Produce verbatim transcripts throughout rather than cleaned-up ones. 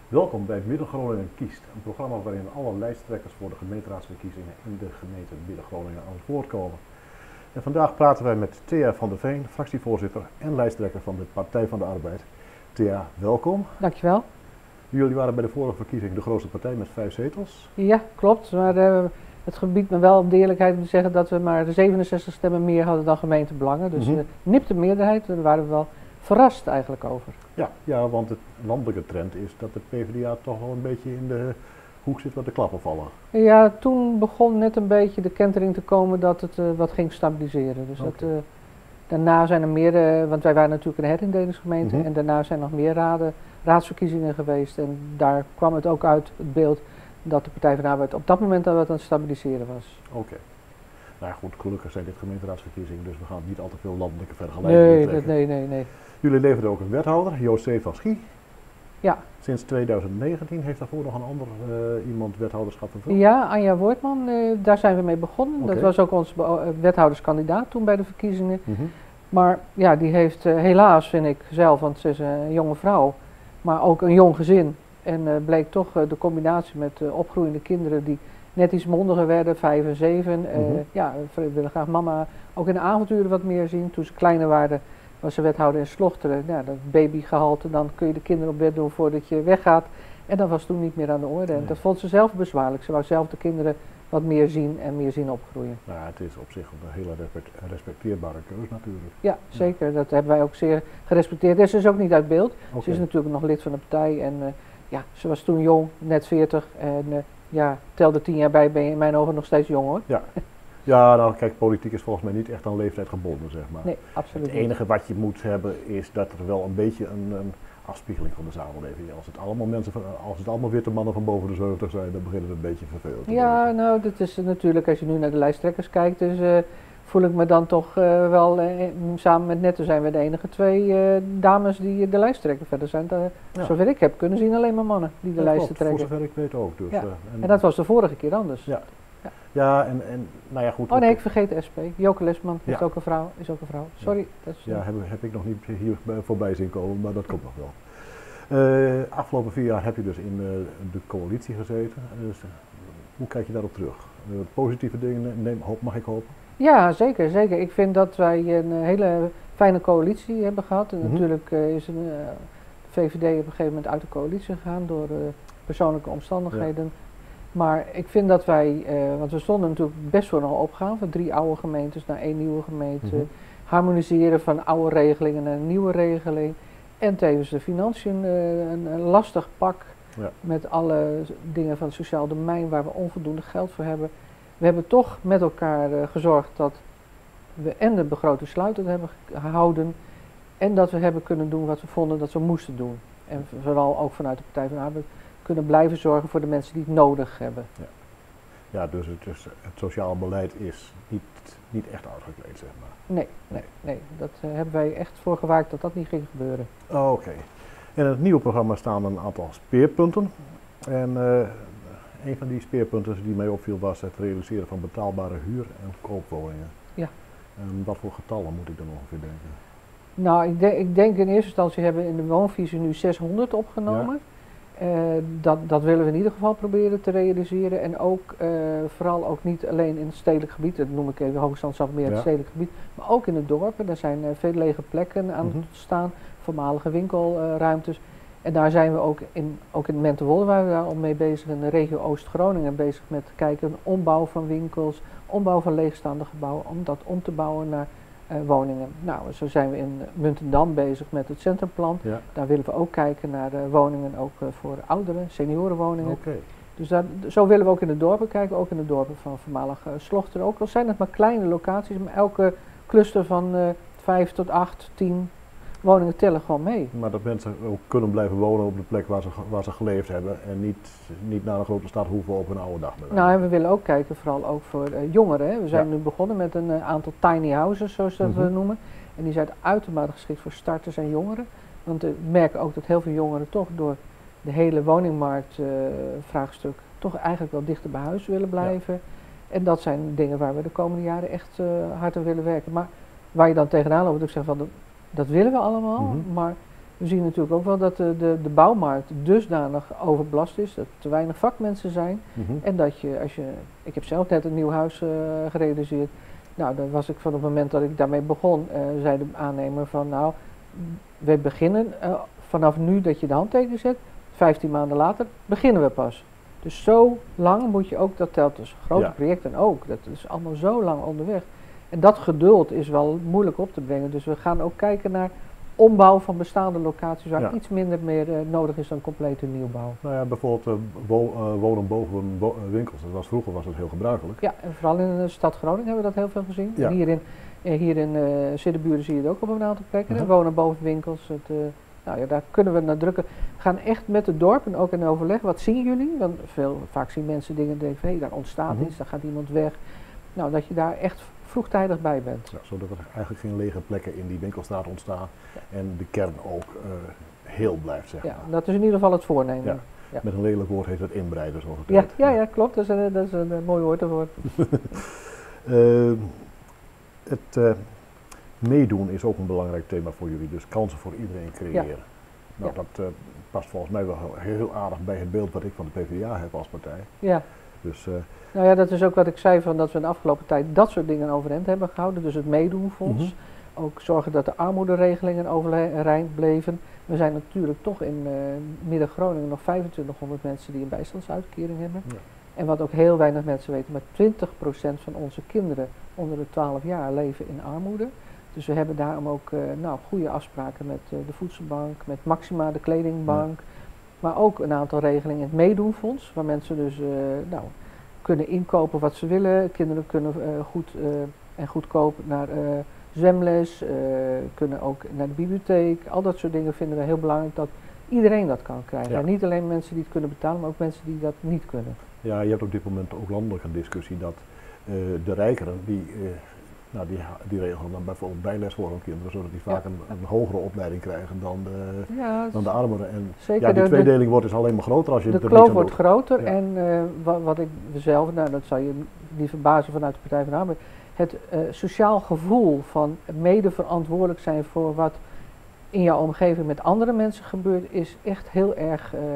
Welkom bij Midden-Groningen Kiest, een programma waarin alle lijsttrekkers voor de gemeenteraadsverkiezingen in de gemeente Midden-Groningen aan het woord komen. En vandaag praten wij met Thea van der Veen, fractievoorzitter en lijsttrekker van de Partij van de Arbeid. Thea, welkom. Dankjewel. Jullie waren bij de vorige verkiezing de grootste partij met vijf zetels. Ja, klopt. Maar uh, het gebiedt me wel om de eerlijkheid om te zeggen dat we maar de zevenenzestig stemmen meer hadden dan gemeentebelangen. Dus Mm-hmm. uh, nipte meerderheid, daar waren we wel verrast eigenlijk over. Ja, ja, want de landelijke trend is dat de PvdA toch wel een beetje in de hoek zit waar de klappen vallen. Ja, toen begon net een beetje de kentering te komen dat het uh, wat ging stabiliseren. Dus Okay. dat, uh, daarna zijn er meer, uh, want wij waren natuurlijk een herindelingsgemeente Mm-hmm. en daarna zijn nog meer raden, raadsverkiezingen geweest. En daar kwam het ook uit, het beeld, dat de Partij van de Arbeid op dat moment al wat aan het stabiliseren was. Oké. Okay. Nou ja, goed, gelukkig zijn dit gemeenteraadsverkiezingen, dus we gaan niet al te veel landelijke vergelijkingen Nee, trekken. nee, nee, nee. Jullie leverden ook een wethouder, José van Schie. Ja. Sinds twintig negentien heeft daarvoor nog een ander uh, iemand wethouderschap vervuld? Ja, Anja Woordman, uh, daar zijn we mee begonnen. Okay. Dat was ook onze uh, wethouderskandidaat toen bij de verkiezingen. Mm-hmm. Maar ja, die heeft uh, helaas, vind ik zelf, want ze is een jonge vrouw, maar ook een jong gezin. En uh, bleek toch uh, de combinatie met uh, opgroeiende kinderen die net iets mondiger werden, vijf en zeven. Uh, Mm-hmm. Ja, we willen graag mama ook in de avonturen wat meer zien. Toen ze kleiner waren, was ze wethouder in Slochteren. Ja, dat babygehalte, dan kun je de kinderen op bed doen voordat je weggaat. En dat was toen niet meer aan de orde. En Nee. dat vond ze zelf bezwaarlijk. Ze wou zelf de kinderen wat meer zien en meer zien opgroeien. Nou, het is op zich een hele respect, respecteerbare keus natuurlijk. Ja, zeker. Ja. Dat hebben wij ook zeer gerespecteerd. En ze is ook niet uit beeld. Okay. Ze is natuurlijk nog lid van de partij. En uh, ja, ze was toen jong, net veertig. En uh, ja, tel er tien jaar bij, ben je in mijn ogen nog steeds jong hoor. Ja. Ja, nou kijk, politiek is volgens mij niet echt aan leeftijd gebonden, zeg maar. Nee, absoluut Het enige wat je moet hebben is dat er wel een beetje een, een afspiegeling van de samenleving is. Als het allemaal mensen van, als het allemaal witte mannen van boven de zeventig zijn, dan begint het een beetje vervelend te Ja, worden. nou, dat is natuurlijk, als je nu naar de lijsttrekkers kijkt, dus uh, voel ik me dan toch uh, wel, uh, samen met Netto zijn we de enige twee uh, dames die uh, de lijsttrekker verder zijn. Uh, Ja. Zover ik heb kunnen zien alleen maar mannen die de Dat lijsten klopt, trekken. voor zover ik weet ook. Dus, Ja. uh, en, En dat was de vorige keer anders. Ja. Ja. Ja, en, en nou ja, goed. Oh nee, ik vergeet de S P. Joke Lesman is Ja. ook een vrouw, is ook een vrouw. Sorry. Dat is, Ja, heb, heb ik nog niet hier voorbij zien komen, maar dat komt nog wel. Uh, afgelopen vier jaar heb je dus in uh, de coalitie gezeten. Dus, uh, hoe kijk je daarop terug? Uh, positieve dingen, neem, hoop, mag ik hopen? Ja, zeker, zeker. Ik vind dat wij een uh, hele fijne coalitie hebben gehad. En Mm-hmm. natuurlijk uh, is een, uh, de V V D op een gegeven moment uit de coalitie gegaan door uh, persoonlijke omstandigheden. Ja. Maar ik vind dat wij, uh, want we stonden natuurlijk best voor een opgaan van drie oude gemeentes naar één nieuwe gemeente. Mm-hmm. Harmoniseren van oude regelingen naar een nieuwe regeling. En tevens de financiën, uh, een, een lastig pak Ja. met alle dingen van het sociaal domein waar we onvoldoende geld voor hebben. We hebben toch met elkaar uh, gezorgd dat we en de begroting sluitend hebben gehouden en dat we hebben kunnen doen wat we vonden dat we moesten doen. En vooral ook vanuit de Partij van de Arbeid kunnen blijven zorgen voor de mensen die het nodig hebben. Ja, ja dus het, dus het sociaal beleid is niet, niet echt uitgekleed, zeg maar. Nee, nee, nee. Dat uh, hebben wij echt voor gewaakt dat dat niet ging gebeuren. Oh, oké. Okay. In het nieuwe programma staan een aantal speerpunten. En uh, een van die speerpunten die mij opviel was het realiseren van betaalbare huur- en koopwoningen. Ja. En wat voor getallen moet ik dan ongeveer denken? Nou, ik, de, ik denk in eerste instantie hebben we in de woonvisie nu zeshonderd opgenomen. Ja. Uh, dat, dat willen we in ieder geval proberen te realiseren. En ook, uh, vooral ook niet alleen in het stedelijk gebied, dat noem ik even hoogstandsaf meer ja. het stedelijk gebied, maar ook in de dorpen. Daar zijn uh, veel lege plekken aan mm-hmm. het staan, voormalige winkelruimtes. Uh, en daar zijn we ook in, ook in Menterwolde, waar we daar al mee bezig in de regio Oost-Groningen bezig met te kijken. Ombouw van winkels, ombouw van leegstaande gebouwen, om dat om te bouwen naar Uh, woningen. Nou, zo zijn we in Muntendam bezig met het centrumplan. Ja. Daar willen we ook kijken naar uh, woningen, ook uh, voor ouderen, seniorenwoningen. Okay. Dus daar, zo willen we ook in de dorpen kijken, ook in de dorpen van voormalig uh, Slochteren. Ook al zijn het maar kleine locaties, maar elke cluster van uh, vijf tot acht, tien woningen tellen gewoon mee. Maar dat mensen ook kunnen blijven wonen op de plek waar ze, waar ze geleefd hebben en niet, niet naar een grote stad hoeven op hun oude dag. Nou, en we willen ook kijken, vooral ook voor uh, jongeren. Hè. We zijn ja. nu begonnen met een uh, aantal tiny houses, zoals dat mm-hmm. we noemen. En die zijn uitermate geschikt voor starters en jongeren. Want we merken ook dat heel veel jongeren toch door de hele woningmarktvraagstuk uh, toch eigenlijk wel dichter bij huis willen blijven. Ja. En dat zijn dingen waar we de komende jaren echt uh, hard aan willen werken. Maar waar je dan tegenaan loopt, ik zeg van, de, dat willen we allemaal, mm-hmm. maar We zien natuurlijk ook wel dat de, de, de bouwmarkt dusdanig overbelast is, dat er te weinig vakmensen zijn. Mm-hmm. En dat je, als je, ik heb zelf net een nieuw huis uh, gerealiseerd. Nou, dan was ik van het moment dat ik daarmee begon, uh, zei de aannemer van nou, we beginnen uh, vanaf nu dat je de handtekening zet, vijftien maanden later beginnen we pas. Dus zo lang moet je ook, dat telt dus grote ja. projecten ook, dat is allemaal zo lang onderweg. En dat geduld is wel moeilijk op te brengen, dus we gaan ook kijken naar ombouw van bestaande locaties waar ja. iets minder meer uh, nodig is dan complete nieuwbouw. Nou ja, bijvoorbeeld uh, wo uh, wonen boven bo winkels, dat was, vroeger was dat heel gebruikelijk. Ja, en vooral in de stad Groningen hebben we dat heel veel gezien. Ja. En hier in, uh, hier in uh, Siddeburen zie je het ook op een aantal plekken, uh-huh. wonen boven winkels. Het, uh, nou ja, daar kunnen we naar drukken. We gaan echt met het dorp en ook in overleg, wat zien jullie? Want veel, vaak zien mensen dingen en denken, hé, hey, daar ontstaat uh-huh. iets, daar gaat iemand weg. Nou, dat je daar echt vroegtijdig bij bent. Ja, zodat er eigenlijk geen lege plekken in die winkelstraat ontstaan ja. en de kern ook uh, heel blijft, zeg maar. Ja, dat is in ieder geval het voornemen. Ja. Ja. Met een lelijk woord heet het inbreiden, zoals het ja, heet. Ja, ja, klopt. Dat is een, dat is een, een mooi woord ervoor. uh, het uh, meedoen is ook een belangrijk thema voor jullie, dus kansen voor iedereen creëren. Ja. Nou, ja. dat uh, past volgens mij wel heel aardig bij het beeld wat ik van de P v d A heb als partij. Ja. Dus, uh, nou ja, dat is ook wat ik zei, van dat we in de afgelopen tijd dat soort dingen overeind hebben gehouden. Dus het meedoenfonds. Mm-hmm. Ook zorgen dat de armoederegelingen overeind bleven. We zijn natuurlijk toch in uh, Midden-Groningen nog vijfentwintighonderd mensen die een bijstandsuitkering hebben. Ja. En wat ook heel weinig mensen weten, maar twintig procent van onze kinderen onder de twaalf jaar leven in armoede. Dus we hebben daarom ook uh, nou, goede afspraken met uh, de voedselbank, met Maxima, de kledingbank. Ja. Maar ook een aantal regelingen in het meedoenfonds, waar mensen dus uh, nou, kunnen inkopen wat ze willen. Kinderen kunnen uh, goed uh, en goedkoop naar uh, zwemles, uh, kunnen ook naar de bibliotheek. Al dat soort dingen vinden we heel belangrijk dat iedereen dat kan krijgen. Ja. En niet alleen mensen die het kunnen betalen, maar ook mensen die dat niet kunnen. Ja, je hebt op dit moment ook landelijk een discussie dat uh, de rijkeren, die, uh, nou, die, die regelen dan bijvoorbeeld bijles voor hun kinderen, zodat die vaak ja. een, een hogere opleiding krijgen dan de, ja, dan de armeren. En zeker, ja, die de, tweedeling de, wordt dus alleen maar groter als je de er kloof niks wordt doet. groter ja. en uh, wat, wat ik zelf, nou dat zal je niet verbazen vanuit de Partij van de Arbeid, het uh, sociaal gevoel van mede verantwoordelijk zijn voor wat in jouw omgeving met andere mensen gebeurt, is echt heel erg, uh,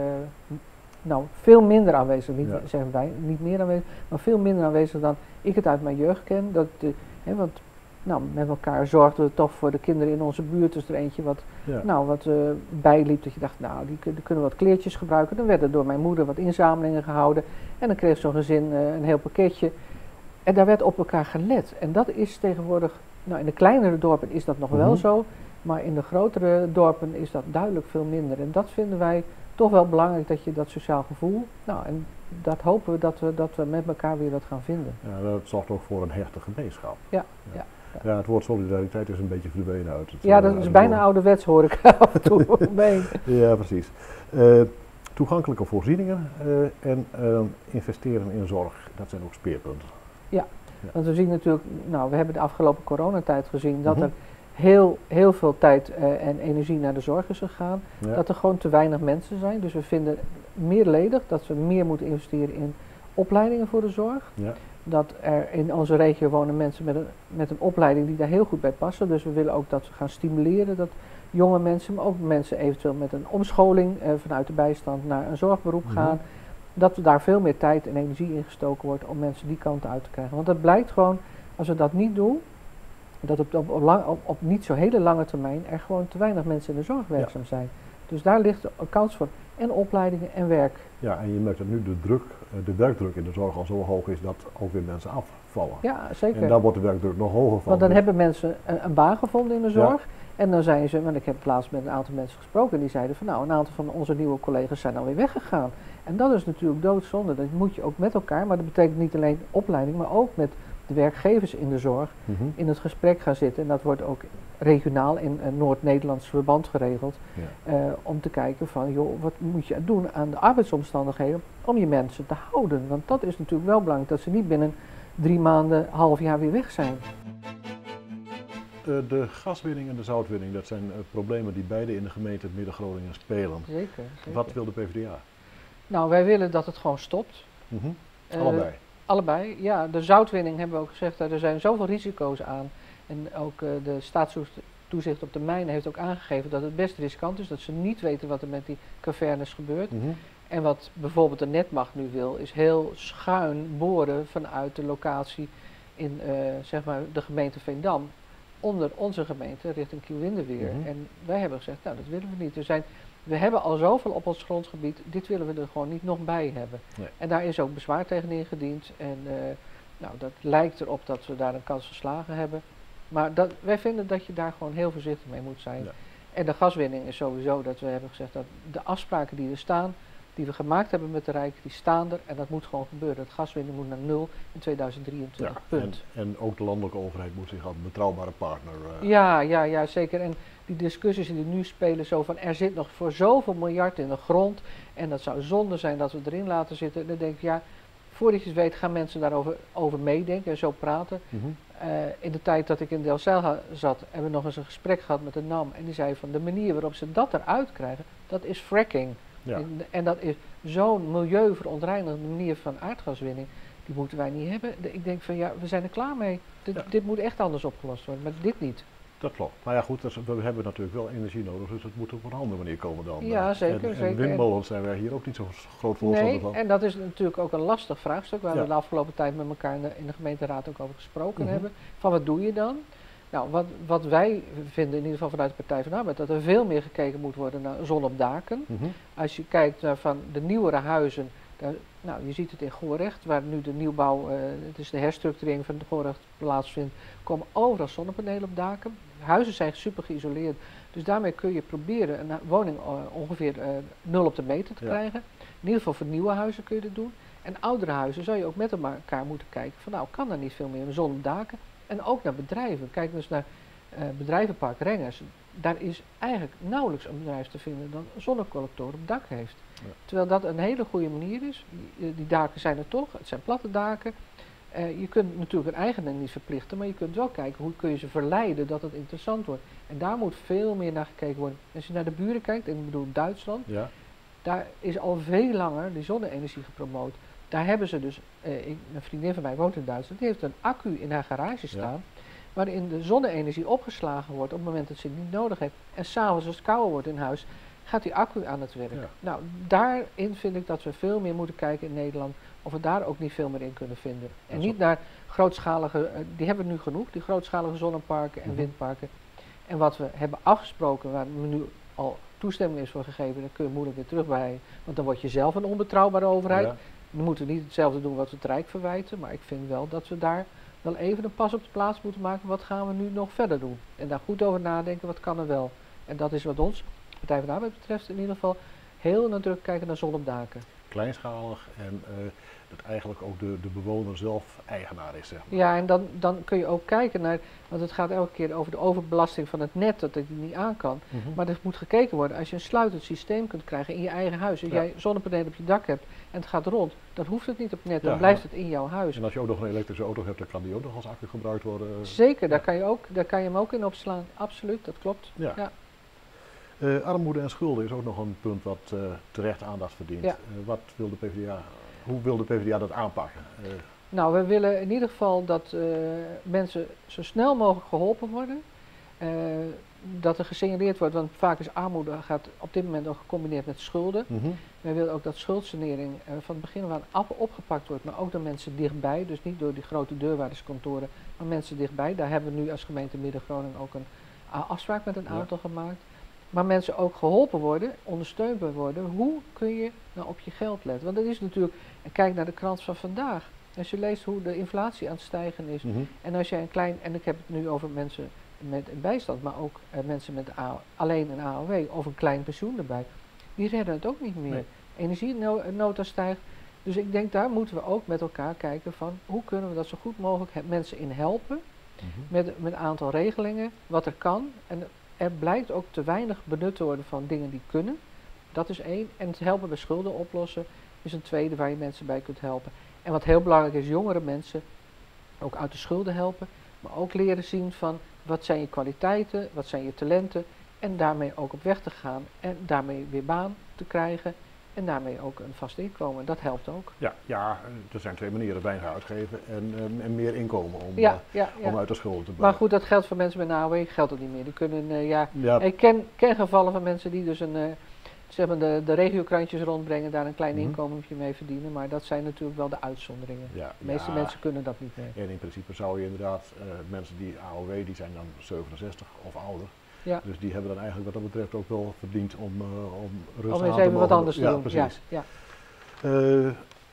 nou veel minder aanwezig, niet, ja. zeggen wij, niet meer aanwezig, maar veel minder aanwezig dan ik het uit mijn jeugd ken. Dat, uh, hè, want nou, met elkaar zorgden we toch voor de kinderen in onze buurt, dus er eentje wat, ja. nou, wat uh, bijliep, dat je dacht, nou, die, die kunnen wat kleertjes gebruiken. Dan werden door mijn moeder wat inzamelingen gehouden en dan kreeg zo'n gezin uh, een heel pakketje. En daar werd op elkaar gelet. En dat is tegenwoordig, nou in de kleinere dorpen is dat nog mm-hmm. wel zo, maar in de grotere dorpen is dat duidelijk veel minder. En dat vinden wij toch wel belangrijk, dat je dat sociaal gevoel, nou en dat hopen we dat we, dat we met elkaar weer wat gaan vinden. Ja, dat zorgt ook voor een hechte gemeenschap. Ja, ja. ja. ja. ja het woord solidariteit is een beetje verdwenen uit het. Ja, dat uh, is bijna ouderwets, hoor ik af en toe. Ja, precies. Uh, toegankelijke voorzieningen uh, en uh, investeren in zorg, dat zijn ook speerpunten. Ja, ja, want we zien natuurlijk, nou we hebben de afgelopen coronatijd gezien dat mm-hmm. er heel, heel veel tijd uh, en energie naar de zorg is gegaan. Ja. Dat er gewoon te weinig mensen zijn. Dus we vinden meerledig dat we meer moeten investeren in opleidingen voor de zorg. Ja. Dat er in onze regio wonen mensen met een, met een opleiding die daar heel goed bij passen. Dus we willen ook dat we gaan stimuleren dat jonge mensen, maar ook mensen eventueel met een omscholing uh, vanuit de bijstand naar een zorgberoep mm-hmm. gaan. Dat er daar veel meer tijd en energie in gestoken wordt om mensen die kant uit te krijgen. Want het blijkt gewoon, als we dat niet doen, dat op, op, op, lang, op, op niet zo hele lange termijn er gewoon te weinig mensen in de zorg werkzaam ja. zijn. Dus daar ligt een kans voor en opleidingen en werk. Ja, en je merkt dat nu de druk, de werkdruk in de zorg al zo hoog is dat ook weer mensen afvallen. Ja, zeker. En daar wordt de werkdruk nog hoger van. Want dan hebben mensen een, een baan gevonden in de zorg. Ja. En dan zijn ze, want ik heb laatst met een aantal mensen gesproken, die zeiden van nou, een aantal van onze nieuwe collega's zijn alweer weggegaan. En dat is natuurlijk doodzonde. Dat moet je ook met elkaar, maar dat betekent niet alleen opleiding, maar ook met de werkgevers in de zorg mm-hmm. in het gesprek gaan zitten. En dat wordt ook regionaal in een Noord-Nederlands verband geregeld. Ja. Uh, om te kijken van, joh, wat moet je doen aan de arbeidsomstandigheden om je mensen te houden. Want dat is natuurlijk wel belangrijk, dat ze niet binnen drie maanden, half jaar weer weg zijn. Uh, de gaswinning en de zoutwinning, dat zijn uh, problemen die beide in de gemeente Midden-Groningen spelen. Zeker, zeker. Wat wil de P v d A? Nou, wij willen dat het gewoon stopt. Mm-hmm. Uh, Allebei? Allebei, ja. De zoutwinning hebben we ook gezegd, er zijn zoveel risico's aan. En ook uh, de toezicht op de mijnen heeft ook aangegeven dat het best riskant is, dat ze niet weten wat er met die cavernes gebeurt. Mm-hmm. En wat bijvoorbeeld de Netmacht nu wil, is heel schuin boren vanuit de locatie in uh, zeg maar de gemeente Veendam, onder onze gemeente, richting Kiel-Windeweer. Mm-hmm. En wij hebben gezegd, nou dat willen we niet. Er zijn, we hebben al zoveel op ons grondgebied, dit willen we er gewoon niet nog bij hebben. Nee. En daar is ook bezwaar tegen ingediend. En uh, nou, dat lijkt erop dat we daar een kans verslagen hebben. Maar dat, wij vinden dat je daar gewoon heel voorzichtig mee moet zijn. Ja. En de gaswinning is sowieso dat we hebben gezegd dat de afspraken die er staan, die we gemaakt hebben met de Rijk, die staan er en dat moet gewoon gebeuren. Het gaswinning moet naar nul in tweeduizend drieëntwintig, Ja, punt. En, en ook de landelijke overheid moet zich als betrouwbare partner... Uh, ja, ja, ja, zeker. En die discussies die nu spelen, zo van er zit nog voor zoveel miljard in de grond en dat zou zonde zijn dat we erin laten zitten. Dan denk ik, ja, voordat je het weet gaan mensen daarover over meedenken en zo praten. mm-hmm. Uh, in de tijd dat ik in Delfzijl zat, hebben we nog eens een gesprek gehad met de N A M en die zei van de manier waarop ze dat eruit krijgen, dat is fracking. Ja. En, en dat is zo'n milieuverontreinigende manier van aardgaswinning, die moeten wij niet hebben. De, ik denk van ja, we zijn er klaar mee. Dit, Ja. dit moet echt anders opgelost worden, maar dit niet. Dat klopt. Maar ja goed, dus we hebben natuurlijk wel energie nodig, dus het moet op een andere manier komen dan. Ja, uh, zeker, En, en zeker. windmolens zijn wij hier ook niet zo groot voorstander Nee, van. en dat is natuurlijk ook een lastig vraagstuk waar Ja. we de afgelopen tijd met elkaar in de, in de gemeenteraad ook over gesproken Mm-hmm. hebben. Van wat doe je dan? Nou, wat, wat wij vinden, in ieder geval vanuit de Partij van de Arbeid, dat er veel meer gekeken moet worden naar zon op daken. Mm-hmm. Als je kijkt naar van de nieuwere huizen, daar, nou, je ziet het in Gorecht, waar nu de nieuwbouw, uh, het is de herstructurering van de Gorecht plaatsvindt, komen overal zonnepanelen op daken. Huizen zijn super geïsoleerd, dus daarmee kun je proberen een woning uh, ongeveer uh, nul op de meter te Ja. krijgen. In ieder geval voor nieuwe huizen kun je dat doen. En oudere huizen zou je ook met elkaar moeten kijken van nou, kan er niet veel meer zon op daken? En ook naar bedrijven. Kijk dus naar uh, bedrijvenpark Rengers. Daar is eigenlijk nauwelijks een bedrijf te vinden dat een zonnecollector op dak heeft. Ja. Terwijl dat een hele goede manier is. Die, die daken zijn er toch, het zijn platte daken. Uh, je kunt natuurlijk een eigenaar niet verplichten, maar je kunt wel kijken hoe kun je ze verleiden dat het interessant wordt. En daar moet veel meer naar gekeken worden. Als je naar de buren kijkt, en ik bedoel Duitsland, Ja. daar is al veel langer die zonne-energie gepromoot. Daar hebben ze dus, uh, ik, een vriendin van mij woont in Duitsland, die heeft een accu in haar garage staan, ja. waarin de zonne-energie opgeslagen wordt op het moment dat ze het niet nodig heeft. En s'avonds als het kouder wordt in huis, gaat die accu aan het werk. Ja. Nou, daarin vind ik dat we veel meer moeten kijken in Nederland, of we daar ook niet veel meer in kunnen vinden. En niet naar grootschalige, uh, die hebben we nu genoeg, die grootschalige zonneparken en mm-hmm. windparken. En wat we hebben afgesproken, waar we nu al toestemming is voor gegeven, daar kun je moeilijk weer terug bij, want dan word je zelf een onbetrouwbare overheid. Ja. We moeten niet hetzelfde doen wat we het Rijk verwijten, maar ik vind wel dat we daar wel even een pas op de plaats moeten maken. Wat gaan we nu nog verder doen? En daar goed over nadenken, wat kan er wel? En dat is wat ons, Partij van de Arbeid betreft, in ieder geval heel nadrukkelijk kijken naar zon op daken. Kleinschalig en uh, dat eigenlijk ook de, de bewoner zelf eigenaar is, zeg maar. Ja, en dan, dan kun je ook kijken naar, want het gaat elke keer over de overbelasting van het net, dat het niet aan kan. Mm-hmm. Maar er moet gekeken worden, als je een sluitend systeem kunt krijgen in je eigen huis, als Ja. jij zonnepanelen op je dak hebt en het gaat rond, dan hoeft het niet op het net, dan Ja, blijft ja. het in jouw huis. En als je ook nog een elektrische auto hebt, dan kan die ook nog als accu gebruikt worden. Zeker, daar Ja. kan je, ook, daar kan je hem ook in opslaan, absoluut, dat klopt. Ja. Ja. Uh, armoede en schulden is ook nog een punt wat uh, terecht aandacht verdient. Ja. Uh, wat wil de P v d A, hoe wil de P v d A dat aanpakken? Uh, Nou, we willen in ieder geval dat uh, mensen zo snel mogelijk geholpen worden. Uh, dat er gesignaleerd wordt, want vaak is armoede gaat op dit moment ook gecombineerd met schulden. mm-hmm. Wij willen ook dat schuldsanering uh, van het begin af aan opgepakt wordt, maar ook door mensen dichtbij. Dus niet door die grote deurwaarderskantoren, maar mensen dichtbij. Daar hebben we nu als gemeente Midden-Groningen ook een uh, afspraak met een Ja. aantal gemaakt. Maar mensen ook geholpen worden, ondersteund worden. Hoe kun je nou op je geld letten? Want dat is natuurlijk, en kijk naar de krant van vandaag. Als je leest hoe de inflatie aan het stijgen is. Mm-hmm. En als jij een klein, en ik heb het nu over mensen met een bijstand, maar ook uh, mensen met A, alleen een A O W of een klein pensioen erbij. Die redden het ook niet meer. Nee. Energienota stijgt. Dus ik denk daar moeten we ook met elkaar kijken van hoe kunnen we dat zo goed mogelijk he- mensen in helpen. Mm-hmm. Met, met een aantal regelingen, wat er kan. En er blijkt ook te weinig benut te worden van dingen die kunnen. Dat is één. En het helpen bij schulden oplossen is een tweede waar je mensen bij kunt helpen. En wat heel belangrijk is, jongere mensen ook uit de schulden helpen. Maar ook leren zien van wat zijn je kwaliteiten, wat zijn je talenten. En daarmee ook op weg te gaan. En daarmee weer baan te krijgen. En daarmee ook een vast inkomen. Dat helpt ook. Ja, ja, er zijn twee manieren: weinig uitgeven en, en, en meer inkomen om, Ja, uh, ja, ja. om uit de schulden te blijven. Maar goed, dat geldt voor mensen met een A O W, geldt het niet meer. Die kunnen, uh, ja, Ja. ik ken, ken gevallen van mensen die dus een, uh, zeg maar de, de regiokrantjes rondbrengen, daar een klein Mhm. inkomentje mee verdienen. Maar dat zijn natuurlijk wel de uitzonderingen. Ja, De meeste ja. mensen kunnen dat niet meer. En in principe zou je inderdaad, uh, mensen die A O W, die zijn dan zevenenzestig of ouder. Ja. Dus die hebben dan eigenlijk wat dat betreft ook wel verdiend om, uh, om rustig Om eens aan te even wat mogen- anders te ja, doen. Precies. Ja, ja. Uh,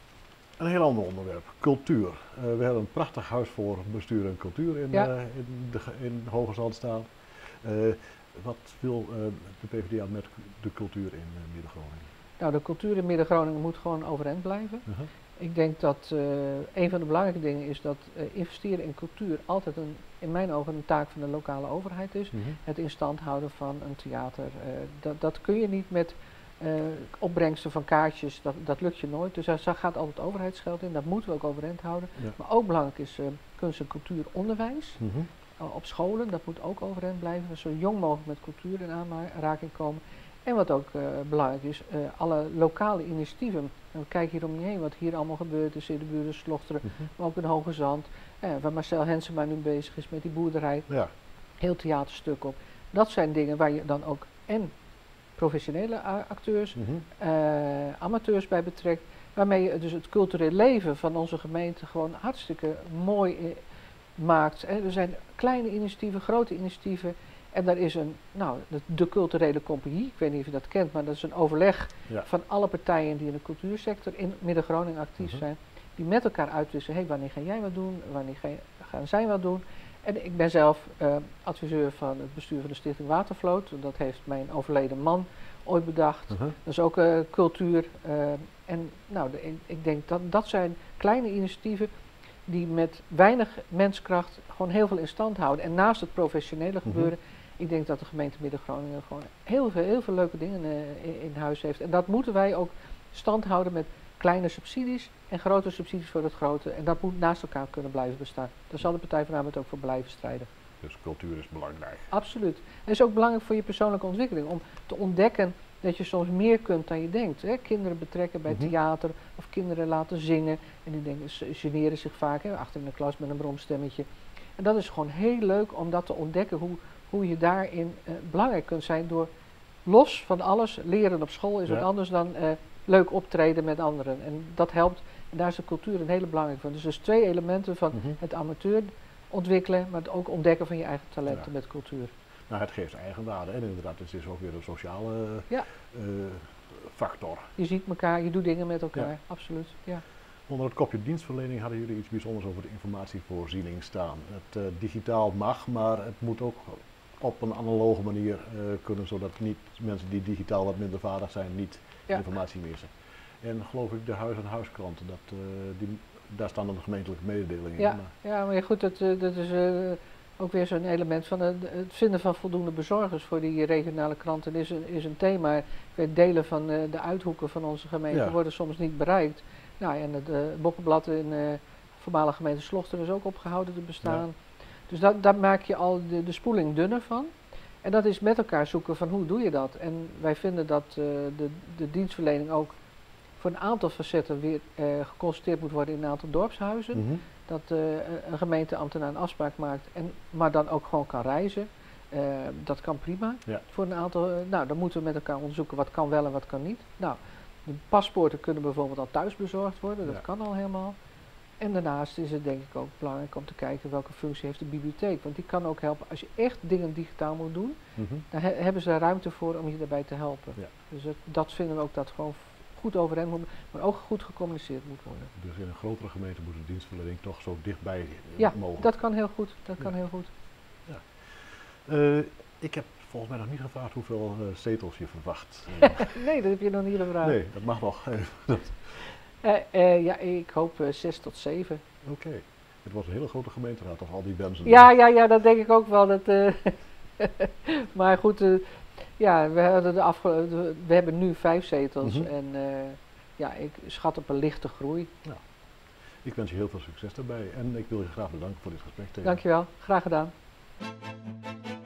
een heel ander onderwerp, cultuur. Uh, we hebben een prachtig huis voor bestuur en cultuur in, Ja. uh, in, de, in Hoge Zand staan. Uh, wat wil uh, de P V D A met de cultuur in uh, Midden-Groningen? Nou, de cultuur in Midden-Groningen moet gewoon overeind blijven. Uh-huh. Ik denk dat uh, een van de belangrijke dingen is dat uh, investeren in cultuur altijd een, in mijn ogen een taak van de lokale overheid is. Uh-huh. Het in stand houden van een theater. Uh, dat, dat kun je niet met uh, opbrengsten van kaartjes, dat, dat lukt je nooit. Dus daar gaat altijd overheidsgeld in, dat moeten we ook overeind houden. Ja. Maar ook belangrijk is uh, kunst- en cultuuronderwijs. Uh-huh. Uh, op scholen, dat moet ook overeind blijven. We zo jong mogelijk met cultuur in aanraking komen. En wat ook uh, belangrijk is, uh, alle lokale initiatieven. Nou, kijk hier om je heen wat hier allemaal gebeurt in Siddeburen, Slochteren, Uh-huh. maar ook in Hoge Zand. Uh, waar Marcel Hensema nu bezig is met die boerderij. Ja. Heel theaterstuk op. Dat zijn dingen waar je dan ook en professionele a- acteurs, Uh-huh. uh, amateurs bij betrekt. Waarmee je dus het cultureel leven van onze gemeente gewoon hartstikke mooi uh, maakt. Hè. Er zijn kleine initiatieven, grote initiatieven. En daar is een, nou, de, de culturele compagnie, ik weet niet of je dat kent, maar dat is een overleg Ja. van alle partijen die in de cultuursector in Midden-Groningen actief Uh-huh. zijn. Die met elkaar uitwisselen, hé, hey, wanneer ga jij wat doen, wanneer ga je, gaan zij wat doen. En ik ben zelf uh, adviseur van het bestuur van de Stichting Watervloot. Dat heeft mijn overleden man ooit bedacht. Uh-huh. Dat is ook uh, cultuur. Uh, en nou, de, ik, ik denk dat dat zijn kleine initiatieven die met weinig menskracht gewoon heel veel in stand houden. En naast het professionele gebeuren, ik denk dat de gemeente Midden-Groningen gewoon heel veel, heel veel leuke dingen uh, in, in huis heeft. En dat moeten wij ook stand houden met kleine subsidies en grote subsidies voor het grote. En dat moet naast elkaar kunnen blijven bestaan. Daar zal de Partij van de Arbeid ook voor blijven strijden. Dus cultuur is belangrijk. Absoluut. En het is ook belangrijk voor je persoonlijke ontwikkeling. Om te ontdekken dat je soms meer kunt dan je denkt. Hè. Kinderen betrekken bij Mhm. theater of kinderen laten zingen. En die denken, ze generen zich vaak hè, achter in de klas met een bromstemmetje. En dat is gewoon heel leuk om dat te ontdekken. Hoe, hoe je daarin uh, belangrijk kunt zijn door los van alles. Leren op school is Ja. wat anders dan uh, leuk optreden met anderen. En dat helpt. En daar is de cultuur een hele belangrijke van. Dus er zijn twee elementen van Mhm. het amateur ontwikkelen, maar het ook ontdekken van je eigen talenten Ja. met cultuur. Nou, het geeft eigenwaarde en inderdaad, het is ook weer een sociale Ja. uh, factor. Je ziet elkaar, je doet dingen met elkaar, Ja. absoluut. Ja. Onder het kopje dienstverlening hadden jullie iets bijzonders over de informatievoorziening staan. Het uh, digitaal mag, maar het moet ook op een analoge manier uh, kunnen, zodat niet mensen die digitaal wat minder vaardig zijn, niet Ja. informatie missen. En geloof ik de huis-aan-huiskranten, dat, uh, die, daar staan dan de gemeentelijke mededelingen Ja. in. Maar Ja, maar goed, dat, uh, dat is uh, ook weer zo'n element van uh, het vinden van voldoende bezorgers voor die regionale kranten is een, is een thema. Ik weet, delen van uh, de uithoeken van onze gemeente Ja. worden soms niet bereikt. Nou, en het uh, Bokkenblad in uh, voormalige gemeente Slochteren is ook opgehouden te bestaan. Ja. Dus dat, daar maak je al de, de spoeling dunner van. En dat is met elkaar zoeken van hoe doe je dat. En wij vinden dat uh, de, de dienstverlening ook voor een aantal facetten weer uh, geconstateerd moet worden in een aantal dorpshuizen. Mhm. Dat uh, een gemeenteambtenaar een afspraak maakt, en, maar dan ook gewoon kan reizen. Uh, dat kan prima. Ja. Voor een aantal, uh, nou, dan moeten we met elkaar onderzoeken wat kan wel en wat kan niet. Nou, de paspoorten kunnen bijvoorbeeld al thuis bezorgd worden, dat Ja. kan al helemaal. En daarnaast is het denk ik ook belangrijk om te kijken welke functie heeft de bibliotheek. Want die kan ook helpen als je echt dingen digitaal moet doen. Mhm. Dan he- hebben ze daar ruimte voor om je daarbij te helpen. Ja. Dus dat, dat vinden we ook dat gewoon goed overeind moet, maar ook goed gecommuniceerd moet worden. Dus in een grotere gemeente moet de dienstverlening toch zo dichtbij uh, Ja, mogelijk. dat kan heel goed. Dat Ja. kan heel goed. Uh, ik heb volgens mij nog niet gevraagd hoeveel uh, zetels je verwacht. Uh, Nee, dat heb je nog niet gevraagd. nee, dat mag nog. Oké. Uh, uh, ja, ik hoop uh, zes tot zeven. Het wordt een hele grote gemeenteraad, toch al die benzen. Ja, ja, ja, dat denk ik ook wel. Dat, uh, maar goed, uh, ja, we, hadden de afge- de, we hebben nu vijf zetels. Mhm. En uh, ja, ik schat op een lichte groei. Ik wens je heel veel succes daarbij en ik wil je graag bedanken voor dit gesprek. Thea. Dankjewel, graag gedaan.